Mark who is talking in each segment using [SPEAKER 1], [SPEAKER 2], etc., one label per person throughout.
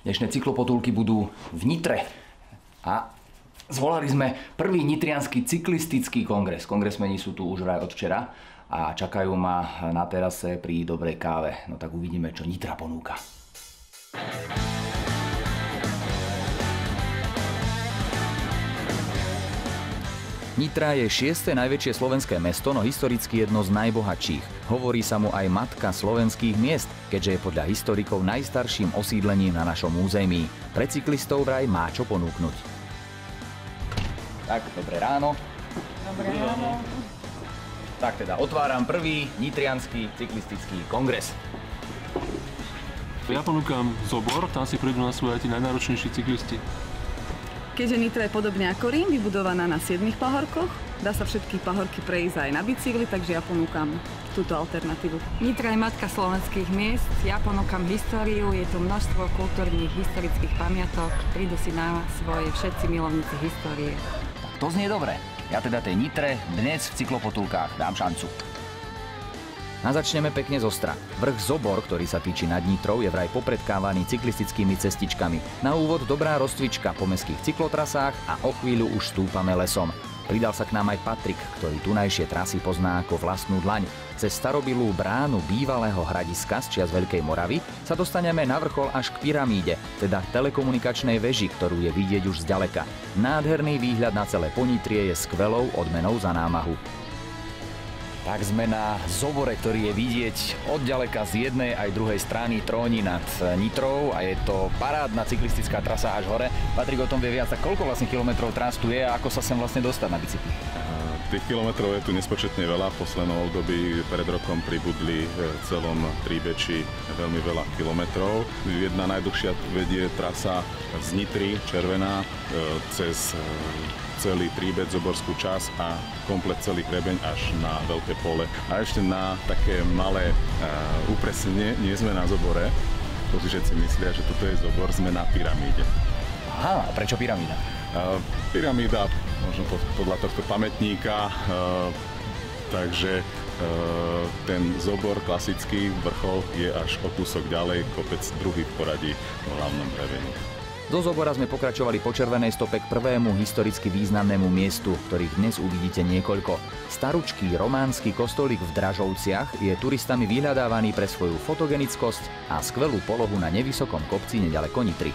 [SPEAKER 1] Dnešné cyklopotulky budú v Nitre a zvolali sme prvý nitriansky cyklistický kongres. Kongresmeni sú tu už vraj od včera a čakajú ma na terase pri dobrej káve. No tak uvidíme, čo Nitra ponúka. Nitra je 6. najväčšie slovenské mesto, no historicky jedno z najbohatších. Hovorí sa mu aj matka slovenských miest, keďže je podľa historikov najstarším osídlením na našom území. Pre cyklistov vraj má čo ponúknuť. Tak, dobré ráno.
[SPEAKER 2] Dobré ráno.
[SPEAKER 1] Tak teda otváram prvý nitriansky cyklistický kongres.
[SPEAKER 3] Ja ponúkam Zobor, tam si prídu na svoje aj tí najnáročnejší cyklisti.
[SPEAKER 2] Keďže Nitra je podobne ako Rím, vybudovaná na 7 pahorkoch, dá sa všetky pahorky prejsť aj na bicykli, takže ja ponúkam túto alternatívu.
[SPEAKER 4] Nitra je matka slovenských miest, ja ponúkam históriu, je tu množstvo kultúrnych, historických pamiatok, prídu si na svoje všetci milovníci histórie.
[SPEAKER 1] Tak to znie dobre. Ja teda tej Nitre dnes v cyklopotulkách dám šancu. A začneme pekne z ostra. Vrch Zobor, ktorý sa týči nad Nitrou, je vraj popredkávaný cyklistickými cestičkami. Na úvod dobrá rozcvička po mestských cyklotrasách a o chvíľu už stúpame lesom. Pridal sa k nám aj Patrik, ktorý tunajšie trasy pozná ako vlastnú dlaň. Cez starobilú bránu bývalého hradiska z čias Veľkej Moravy sa dostaneme na vrchol až k pyramíde, teda telekomunikačnej veži, ktorú je vidieť už zďaleka. Nádherný výhľad na celé Ponitrie je skvelou odmenou za námahu. Tak sme na Zobore, ktorý je vidieť odďaleka z jednej aj druhej strany, tróni nad Nitrou a je to parádna cyklistická trasa až hore. Patrik o tom vie viac, tak koľko vlastne kilometrov trás tu je a ako sa sem vlastne dostať na bicykli?
[SPEAKER 5] Tých kilometrov je tu nespočetne veľa. V poslednom období pred rokom pribudli v celom Tríbeči veľmi veľa kilometrov. Jedna najdlhšia vedie trasa z Nitry, Červená, cez celý Tríbec, Zoborskú časť a komplet celý Hrebeň až na Veľké pole. A ešte na také malé upresnenie, nie sme na Zobore, to si všetci myslia, že toto je Zobor, sme na pyramíde.
[SPEAKER 1] Aha, a prečo pyramída?
[SPEAKER 5] Pyramída, možno podľa tohto pamätníka, takže ten Zobor, klasický vrchol, je až o kúsok ďalej, kopec druhý v poradí v hlavnom Hrebení.
[SPEAKER 1] Do Zobora sme pokračovali po červenej stope k prvému historicky významnému miestu, ktorých dnes uvidíte niekoľko. Staručký románsky kostolík v Dražovciach je turistami vyhľadávaný pre svoju fotogenickosť a skvelú polohu na nevysokom kopci neďaleko Nitry.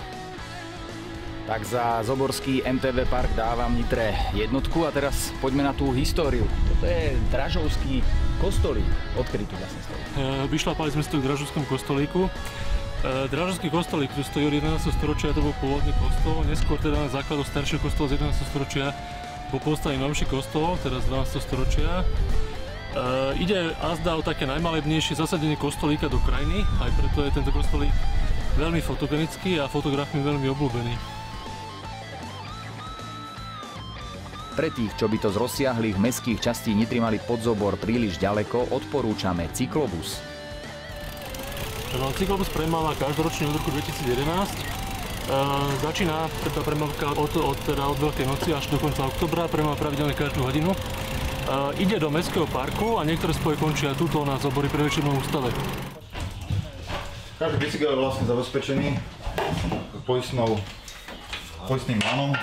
[SPEAKER 1] Tak za Zoborský MTV park dávam Nitre jednotku a teraz poďme na tú históriu. Toto je Dražovský kostolík. Odkedy tu vlastne stojí?
[SPEAKER 3] Vyšlapali sme si tu k Dražovskému kostolíku. Dražovský kostolík, ktorý stojí od 11. storočia, to bol pôvodný kostol. Neskôr teda na základu staršieho kostola z 11. storočia bol postavený novší kostol, teraz z 12. storočia. Ide azda o také najmalebnejšie zasadenie kostolíka do krajiny, aj preto je tento kostolík veľmi fotogenický a fotografmi veľmi obľúbený.
[SPEAKER 1] Pre tých, čo by to z rozsiahlých mestských častí Nitry mali pod Zobor príliš ďaleko, odporúčame cyklobus.
[SPEAKER 3] Cyklobus premáva každoročne od roku 2011. Začína premávka od Veľkej noci až do konca októbra, premáva pravidelne každú hodinu. Ide do mestského parku a niektoré spoje končia tuto na Zobori pri večernom ústave.
[SPEAKER 6] Každý bicykel je vlastne zabezpečený poistným lanom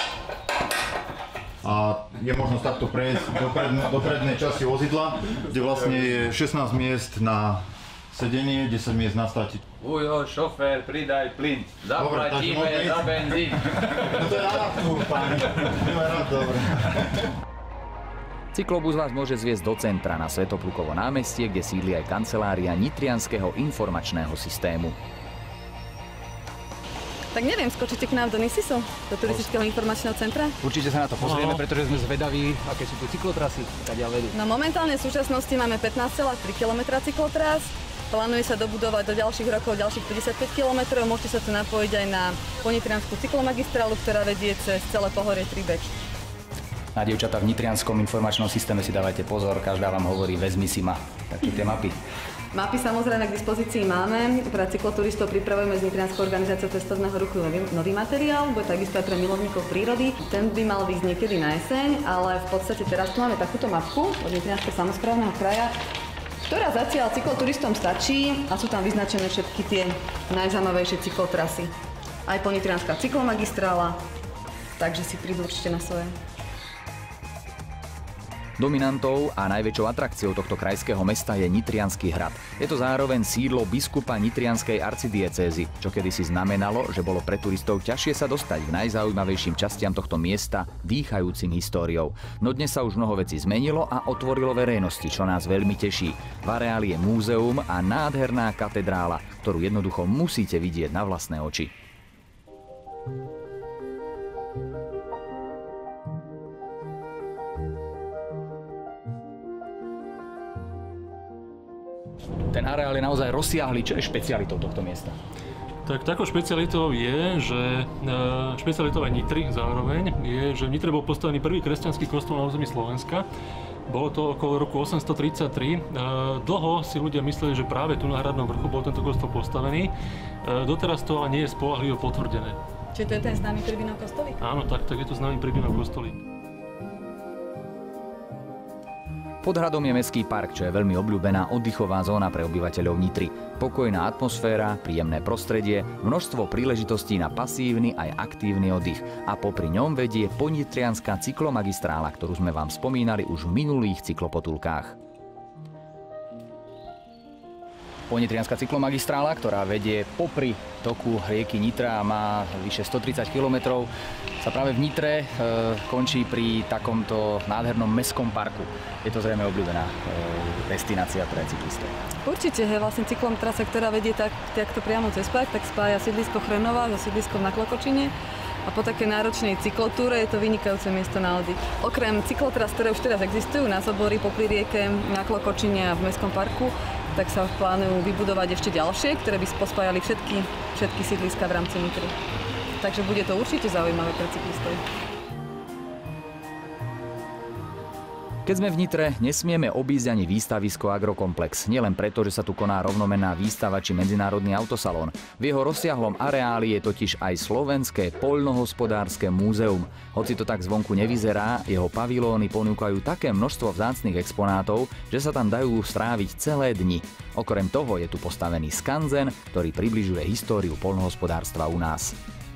[SPEAKER 6] a je možnosť takto prejsť do prednej časti vozidla, kde vlastne je 16 miest na sedenie, 10 miest na státi.
[SPEAKER 1] Ujo, šofér, pridaj plyn. Zaplatíme za benzín.
[SPEAKER 6] To je na naftu, páni. Dobre.
[SPEAKER 1] Cyklobus vás môže zviesť do centra na Svätoplukovo námestie, kde sídli aj kancelária Nitrianskeho informačného systému.
[SPEAKER 2] Tak neviem, skočíte k nám do Nisisu, do turistického informačného centra?
[SPEAKER 1] Určite sa na to pozrieme, pretože sme zvedaví, aké sú tu cyklotrasy, kadiaľ vedú.
[SPEAKER 2] No momentálne v súčasnosti máme 15,3 km cyklotrás. Plánuje sa dobudovať do ďalších rokov ďalších 55 km. Môžete sa tu napojiť aj na ponitriansku cyklomagistrálu, ktorá vedie cez celé pohorie Tríbeč.
[SPEAKER 1] Na dievčatá v Nitrianskom informačnom systéme si dávajte pozor, každá vám hovorí vezmi si ma. Takže tie mapy.
[SPEAKER 2] Mapy samozrejme k dispozícii máme. Pre cykloturistov pripravujeme z Nitrianskou organizáciou cestovného ruchu nový materiál, bude takisto aj pre milovníkov prírody. Ten by mal výsť niekedy na jeseň, ale v podstate teraz tu máme takúto mapku od Nitrianskeho samosprávneho kraja. ktorá zatiaľ cykloturistom stačí a sú tam vyznačené všetky tie najzaujímavejšie cyklotrasy. Aj Ponitrianska cyklomagistrála, takže si prídu určite na svoje.
[SPEAKER 1] Dominantou a najväčšou atrakciou tohto krajského mesta je Nitriansky hrad. Je to zároveň sídlo biskupa Nitrianskej arcidiecézy, čo kedysi znamenalo, že bolo pre turistov ťažšie sa dostať k najzaujímavejším častiam tohto miesta, dýchajúcim históriou. No dnes sa už mnoho vecí zmenilo a otvorilo verejnosti, čo nás veľmi teší. V areáli je múzeum a nádherná katedrála, ktorú jednoducho musíte vidieť na vlastné oči. Ten areál je naozaj rozsiahly. Čo je špecialitou tohto miesta?
[SPEAKER 3] Tak takou špecialitou je, že špecialitou aj Nitry zároveň, je, že v Nitre bol postavený prvý kresťanský kostol na území Slovenska. Bolo to okolo roku 833. Dlho si ľudia mysleli, že práve tu na Hradnom vrchu bol tento kostol postavený. Doteraz to ale nie je spoľahlivo potvrdené.
[SPEAKER 2] Čiže to je ten známy Pribinov kostolík?
[SPEAKER 3] Áno, tak je to známy Pribinov kostolík.
[SPEAKER 1] Pod hradom je mestský park, čo je veľmi obľúbená oddychová zóna pre obyvateľov Nitry. Pokojná atmosféra, príjemné prostredie, množstvo príležitostí na pasívny aj aktívny oddych a popri ňom vedie Ponitrianska cyklomagistrála, ktorú sme vám spomínali už v minulých cyklopotulkách. Ponitrianska cyklomagistrála, ktorá vedie popri toku rieky Nitra a má vyše 130 km, sa práve v Nitre končí pri takomto nádhernom mestskom parku. Je to zrejme obľúbená destinácia pre cyklistov.
[SPEAKER 2] Určite, vlastne cyklotrasa, ktorá vedie takto priamo cez park, tak spája sídlisko Chrenová so sídliskom na Klokočine. A po také náročnej cyklotúre je to vynikajúce miesto na oddych. Okrem cyklotras, ktoré už teraz existujú na Sobory, popri rieke, na Klokočine a v mestskom parku, tak sa plánujú vybudovať ešte ďalšie, ktoré by pospájali všetky sídliska v rámci Nitry. Takže bude to určite zaujímavé pre cyklistov.
[SPEAKER 1] Keď sme v Nitre, nesmieme obísť ani výstavisko Agrokomplex. Nielen preto, že sa tu koná rovnomenná výstava či medzinárodný autosalón. V jeho rozsiahlom areáli je totiž aj Slovenské poľnohospodárske múzeum. Hoci to tak zvonku nevyzerá, jeho pavilóny ponúkajú také množstvo vzácnych exponátov, že sa tam dajú stráviť celé dni. Okrem toho je tu postavený skanzen, ktorý približuje históriu poľnohospodárstva u nás.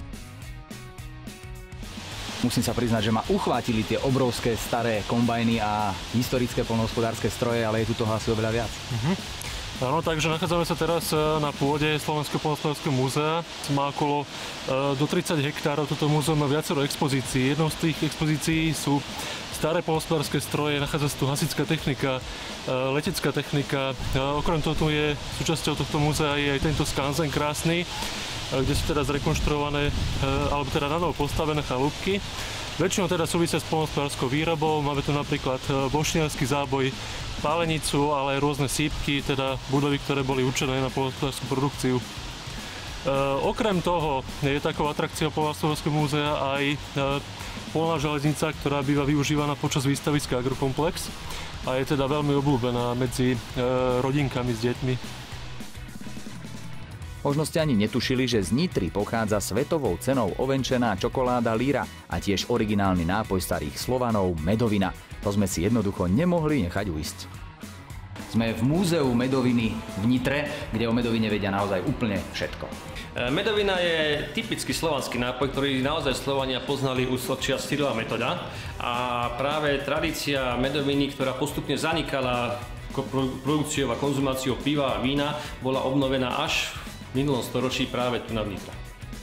[SPEAKER 1] Musím sa priznať, že ma uchvátili tie obrovské staré kombajny a historické poľnohospodárske stroje, ale je tu toho asi oveľa viac.
[SPEAKER 3] Áno, takže nachádzame sa teraz na pôde Slovenského poľnohospodárskeho múzea. Má okolo do 30 hektárov, toto múzeum má viacero expozícií. Jednou z tých expozícií sú staré poľnohospodárske stroje, nachádza sa tu hasická technika, letecká technika. Okrem toho je súčasťou tohto múzea je aj tento skanzen krásny, kde sú teda zrekonštruované, alebo teda na novo postavené chalúbky. Väčšinou teda súvisia s poľnohospodárskou výrobou. Máme tu napríklad bošniarsky záboj, pálenicu, ale aj rôzne sípky, teda budovy, ktoré boli určené na poľnohospodárskú produkciu. Okrem toho je takou atrakciou poľnohospodárskeho múzea aj poľná železnica, ktorá býva využívaná počas výstaviska Agrokomplex a je teda veľmi obľúbená medzi rodinkami s deťmi.
[SPEAKER 1] Možno ste ani netušili, že z Nitry pochádza svetovou cenou ovenčená čokoláda Lyra a tiež originálny nápoj starých Slovanov Medovina. To sme si jednoducho nemohli nechať uísť. Sme v múzeu Medoviny v Nitre, kde o Medovine vedia naozaj úplne všetko.
[SPEAKER 7] Medovina je typický slovanský nápoj, ktorý naozaj Slovania poznali už od čias Cyrila Metoda. A práve tradícia medoviny, ktorá postupne zanikala produkciou a konzumáciou piva a vína, bola obnovená až v minulom storočí práve tu na Nitre.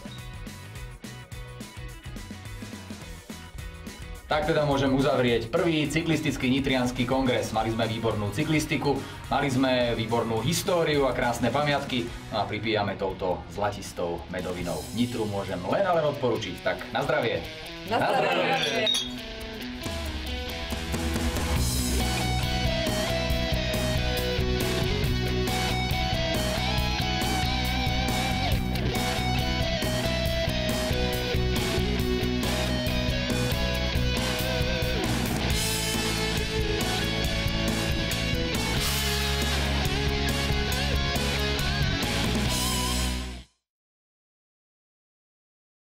[SPEAKER 1] Tak teda môžem uzavrieť prvý cyklistický nitriansky kongres. Mali sme výbornú cyklistiku, mali sme výbornú históriu a krásne pamiatky, no a pripíjame touto zlatistou medovinou. Nitru môžem len a len odporučiť, tak na zdravie!
[SPEAKER 2] Na zdravie!